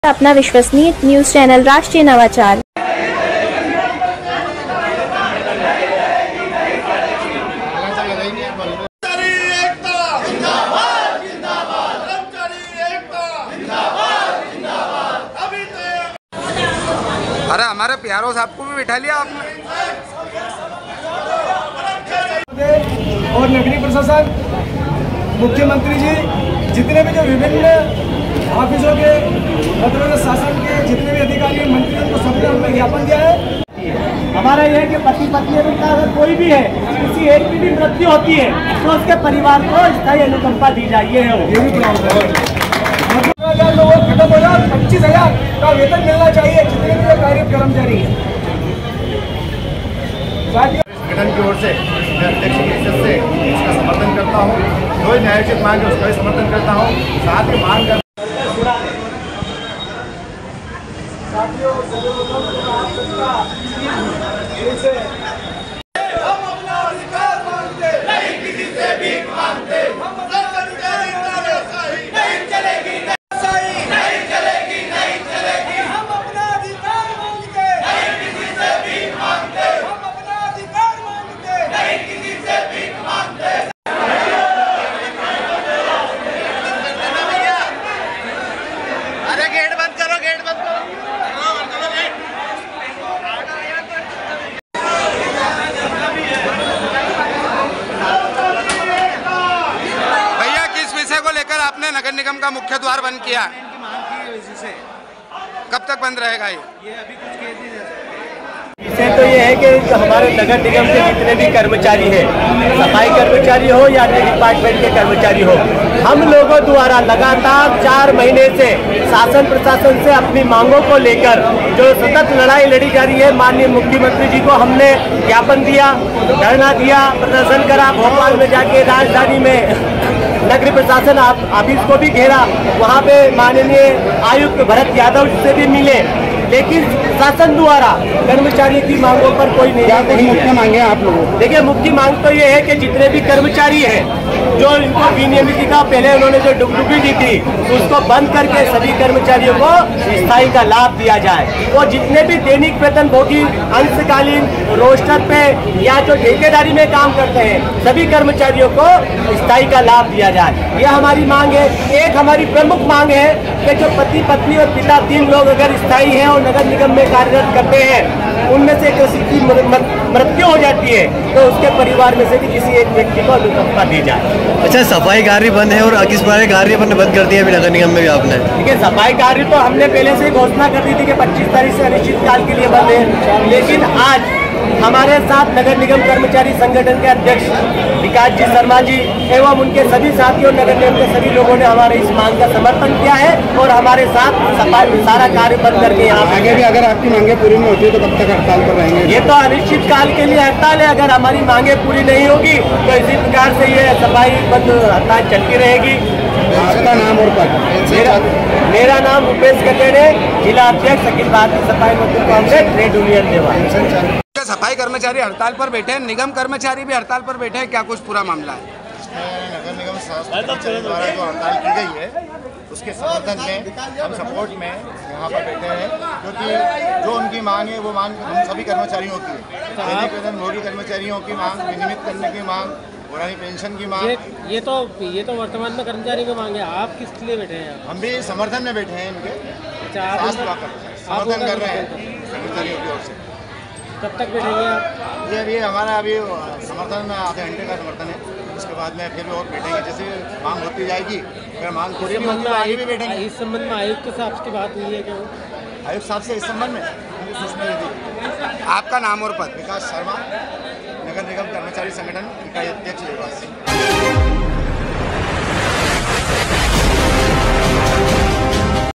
अपना विश्वसनीय news channel राष्ट्रीय नवाचार। अरे हमारे प्यारों साहब को भी बिठा लिया आपने। और नगरीय प्रशासन, मुख्यमंत्री जी, जितने भी जो विभिन्न ऑफिसों के मतलब शासन के जितने भी अधिकारी मंत्री हैं, उनको सबने हमने ज्ञापन दिया है। हमारा यह है कि पति पत्नी का अगर कोई भी है, किसी एक की भी मृत्यु होती है तो उसके परिवार को स्थायी अनुकंपा दी जाइए। ये भी 15,000 लोगों को खत्म हो जाए, 25,000 का वेतन मिलना चाहिए जितने भी कार्यरत कर्मचारी हैं। संगठन की ओर से मैं अध्यक्ष की हैसियत से इसका समर्थन करता हूँ। जो न्यायोचित मांग है उसका भी समर्थन करता हूँ। साथ ही मांग नगर निगम का मुख्य द्वार बंद किया, कब तक बंद रहेगा ये अभी कुछ कह नहीं जा सकते। विषय तो ये है कि हमारे नगर निगम के जितने भी कर्मचारी हैं, सफाई कर्मचारी हो या अन्य डिपार्टमेंट के कर्मचारी हो, हम लोगों द्वारा लगातार 4 महीने से शासन प्रशासन से अपनी मांगों को लेकर जो सतत लड़ाई लड़ी जा रही है, माननीय मुख्यमंत्री जी को हमने ज्ञापन दिया, धरना दिया, प्रदर्शन करा, भोपाल में जाके राजधानी में नगरीय प्रशासन ऑफिस को भी घेरा, वहाँ पे माननीय आयुक्त भरत यादव से भी मिले, लेकिन शासन द्वारा कर्मचारियों की मांगों पर कोई नहीं। मुख्य मांगे आप लोगों? देखिए, मुख्य मांग तो ये है कि जितने भी कर्मचारी हैं जो इनको विनियमित का पहले उन्होंने जो डुगडुगी दी थी उसको बंद करके सभी कर्मचारियों को स्थायी का लाभ दिया जाए। वो जितने भी दैनिक वेतनभोगी, अंशकालीन, रोस्टर पे या जो ठेकेदारी में काम करते हैं, सभी कर्मचारियों को स्थायी का लाभ दिया जाए, यह हमारी मांग है। एक हमारी प्रमुख मांग है कि जो पति पत्नी और पिता 3 लोग अगर स्थायी हैं और नगर निगम में कार्यरत करते हैं, उनमें से किसी की मृत्यु हो जाती है तो उसके परिवार में से भी किसी एक व्यक्ति को अनुकंपा दी जाए। अच्छा, सफाई कार्य बंद है और किस प्रकार कार्य बंद कर दिया नगर निगम में भी आपने? ठीक है, सफाई कार्य तो हमने पहले से घोषणा कर दी थी कि 25 तारीख से अनिश्चित काल के लिए बंद है, लेकिन आज हमारे साथ नगर निगम कर्मचारी संगठन के अध्यक्ष विकास जी शर्मा जी एवं उनके सभी साथियों, नगर निगम के सभी लोगों ने हमारे इस मांग का समर्थन किया है और हमारे साथ सफाई सारा कार्य बंद करके यहाँ आगे भी अगर आपकी मांगे पूरी नहीं होती है तो कब तक हड़ताल पर रहेंगे? ये तो अनिश्चित काल के लिए हड़ताल है। अगर हमारी मांगे पूरी नहीं होगी तो इसी प्रकार से ये सफाई बंद हड़ताल चलती रहेगी। आपका नाम और पद? मेरा नाम उपेश कटेरे, जिला अध्यक्ष अखिल भारतीय सफाई मजदूर कांग्रेस ट्रेड यूनियन देवा। सफाई कर्मचारी हड़ताल पर बैठे हैं, निगम कर्मचारी भी हड़ताल पर बैठे हैं, क्या कुछ पूरा मामला है? नगर निगम द्वारा जो हड़ताल की गई है उसके समर्थन में, हम सपोर्ट में यहाँ पर बैठे हैं, क्योंकि जो उनकी मांग है वो मांग हम सभी कर्मचारियों की है। दैनिक वेतनभोगी कर्मचारियों की मांग, विनियमित करने की मांग, पुरानी पेंशन की मांग, ये तो वर्तमान में कर्मचारी की मांग है। आप किस लिए बैठे हैं? हम भी समर्थन में बैठे हैं इनके। अच्छा, आप समर्थन कर रहे हैं कर्मचारियों की ओर से। कब तक बैठेंगे आप? ये अभी हमारा समर्थन आधे घंटे का समर्थन है, उसके बाद में फिर और बैठेंगे, जैसे मांग होती जाएगी। अगर मांग पूरी होगी तो आगे भी बैठेंगे। इस संबंध में आयुक्त साहब की बात हुई है क्या? आयुक्त साहब से इस संबंध में मुझे सूचना दी। आपका नाम और पद? विकास शर्मा, नगर निगम कर्मचारी संगठन इकाई अध्यक्ष।